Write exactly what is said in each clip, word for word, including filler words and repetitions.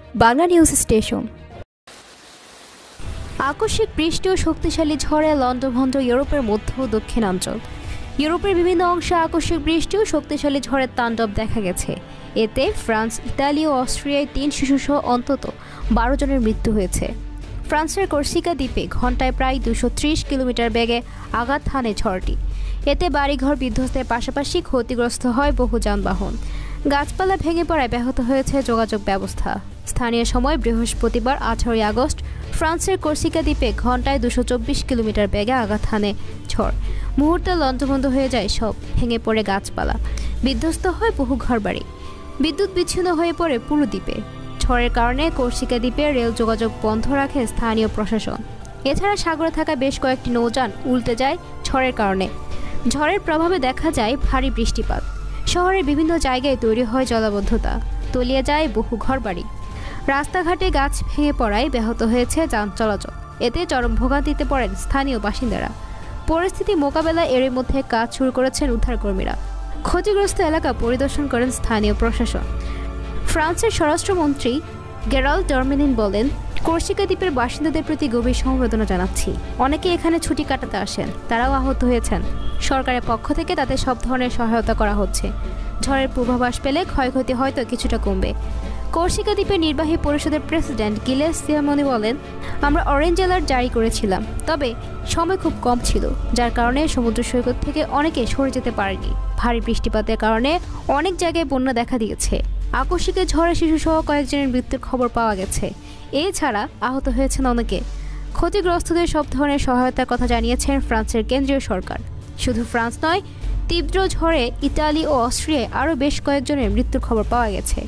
Bangla news station. আকস্মিক বৃষ্টি ও শক্তিশালী ঝড়ে লণ্ডভণ্ড ইউরোপের মধ্য ও দক্ষিণাঞ্চল। ইউরোপের বিভিন্ন অংশে আকস্মিক বৃষ্টি ও শক্তিশালী ঝড়ের তাণ্ডব দেখা গেছে। এতে ফ্রান্স, ইতালি ও অস্ট্রিয়ায় তিন শিশুসহ অন্তত বারো জনের মৃত্যু হয়েছে। ফ্রান্সের কর্সিকা দ্বীপে ঘন্টায় প্রায় দুশো ত্রিশ কিলোমিটার বেগে আঘাত হানে ঝড়টি। এতে বাড়িঘর বিধ্বস্তের পাশাপাশি ক্ষতিগ্রস্ত হয় বহু যানবাহন। গাছপালা ভেঙে পড়ায় ব্যাহত হয়েছে যোগাযোগ ব্যবস্থা। স্থানীয় সময় বৃহস্পতিবার আঠারোই আগস্ট ফ্রান্সের কর্সিকা দ্বীপে ঘন্টায় দুশো চব্বিশ কিলোমিটার বেগে আঘাত হানে ঝড়। মুহূর্তে লণ্ডভণ্ড হয়ে যায় সব, ভেঙে পড়ে গাছপালা, বিধ্বস্ত হয় বহু ঘরবাড়ি, বিদ্যুৎ বিচ্ছিন্ন হয়ে পড়ে পুরো দ্বীপে। ঝড়ের কারণে কর্সিকা দ্বীপে রেল যোগাযোগ বন্ধ রাখে স্থানীয় প্রশাসন। এছাড়া সাগরে থাকা বেশ কয়েকটি নৌযান উল্টে যায় ঝড়ের কারণে। ঝড়ের প্রভাবে দেখা যায় ভারী বৃষ্টিপাত। শহরের বিভিন্ন জায়গায় তৈরি হয় জলাবদ্ধতা, তলিয়ে যায় বহু ঘরবাড়ি। রাস্তাঘাটে গাছ ভেঙে পড়ায় ব্যাহত হয়েছে যান চলাচল। এতে চরম ভোগান্তিতে পড়েন স্থানীয় বাসিন্দারা। পরিস্থিতি মোকাবেলায় এর মধ্যে কাজ শুরু করেছেন উদ্ধারকর্মীরা। ক্ষতিগ্রস্ত এলাকা পরিদর্শন করেন স্থানীয় প্রশাসন। ফ্রান্সের স্বরাষ্ট্রমন্ত্রী গেরাল্ড ডারমেনিন বলেন, কর্সিকা দ্বীপের বাসিন্দাদের প্রতি গভীর সমবেদনা জানাচ্ছি। অনেকে এখানে ছুটি কাটাতে আসেন, তারাও আহত হয়েছেন। সরকারের পক্ষ থেকে তাদের সব ধরনের সহায়তা করা হচ্ছে। ঝড়ের পূর্বাভাস পেলে ক্ষয়ক্ষতি হয়তো কিছুটা কমবে। কর্সিকা দ্বীপের নির্বাহী পরিষদের প্রেসিডেন্ট গিলেস সিয়ামনি বলেন, আমরা অরেঞ্জ অ্যালার্ট জারি করেছিলাম, তবে সময় খুব কম ছিল, যার কারণে সমুদ্র সৈকত থেকে অনেকে সরে যেতে পারেনি। ভারী বৃষ্টিপাতের কারণে অনেক জায়গায় বন্যা দেখা দিয়েছে। আকস্মিক ঝড়ে শিশুসহ কয়েকজনের মৃত্যুর খবর পাওয়া গেছে। এছাড়া আহত হয়েছেন অনেকে। ক্ষতিগ্রস্তদের সব ধরনের সহায়তার কথা জানিয়েছেন ফ্রান্সের কেন্দ্রীয় সরকার। শুধু ফ্রান্স নয়, তীব্র ঝড়ে ইতালি ও অস্ট্রিয়ায় আরও বেশ কয়েকজনের মৃত্যুর খবর পাওয়া গেছে।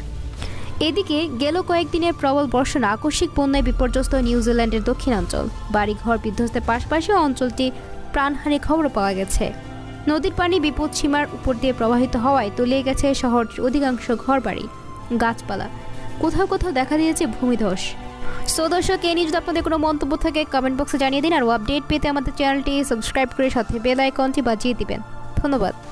এদিকে গেল কয়েকদিনের প্রবল বর্ষণে আকস্মিক বন্যায় বিপর্যস্ত নিউজিল্যান্ডের দক্ষিণাঞ্চল। বাড়িঘর বিধ্বস্তের পাশাপাশি অঞ্চলটি প্রাণহানির খবর পাওয়া গেছে। নদীর পানি বিপদসীমার উপর দিয়ে প্রবাহিত হওয়ায় তলিয়ে গেছে শহরটির অধিকাংশ ঘরবাড়ি, গাছপালা। কোথাও কোথাও দেখা দিয়েছে ভূমিধস। সো দর্শক, এই নিয়ে যদি আপনাদের কোনো মন্তব্য থাকে কমেন্ট বক্সে জানিয়ে দিন। আর আপডেট পেতে আমাদের চ্যানেলটি সাবস্ক্রাইব করে সাথে বেল আইকনটি বাজিয়ে দিবেন। ধন্যবাদ।